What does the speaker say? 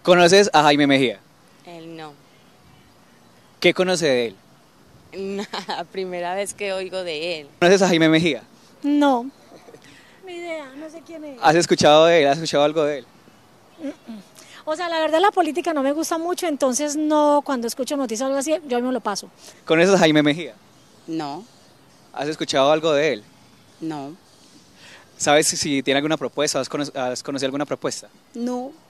¿Conoces a Jaime Mejía? Él no. ¿Qué conoce de él? Nada, primera vez que oigo de él. ¿Conoces a Jaime Mejía? No, ni idea, no sé quién es. ¿Has escuchado de él? ¿Has escuchado algo de él? O sea, la verdad la política no me gusta mucho, entonces no, cuando escucho noticias o algo así, yo me lo paso. ¿Conoces a Jaime Mejía? No, ¿Has escuchado algo de él? no, ¿Sabes si tiene alguna propuesta? ¿Has conocido alguna propuesta? no.